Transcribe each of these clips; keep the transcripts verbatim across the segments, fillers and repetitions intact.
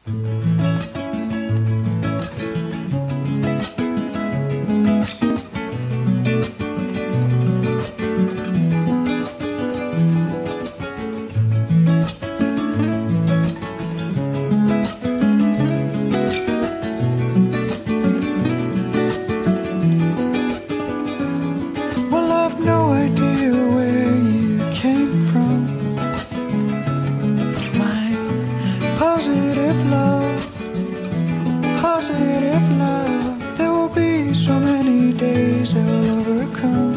Positive love, positive love. There will be so many days that will overcome.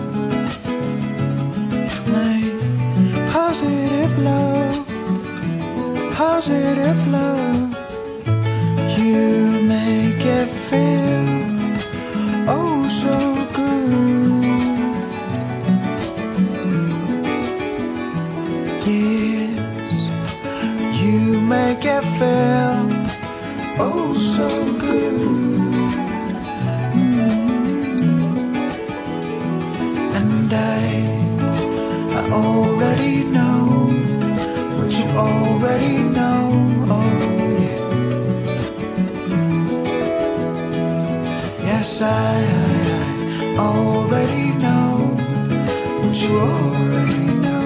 My positive love, positive love. You make it feel oh so good. Yes, you make it feel oh so good. Mm. And I, I already know what you already know. Oh yeah. Yes, I, I, I already know what you already know.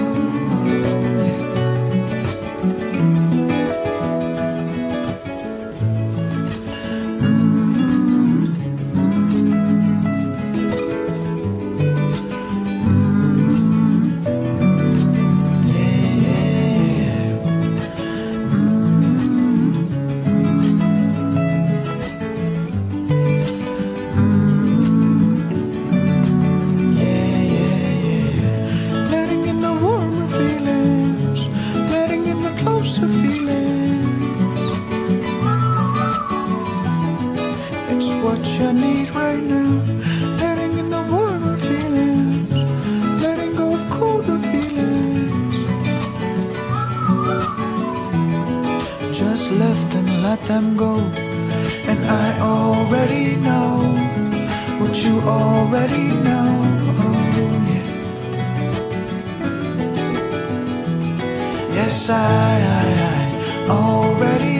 What you need right now, letting in the warmer feelings, letting go of colder feelings. Just lift and let them go. And I already know what you already know. Oh yeah. Yes, I, I, I already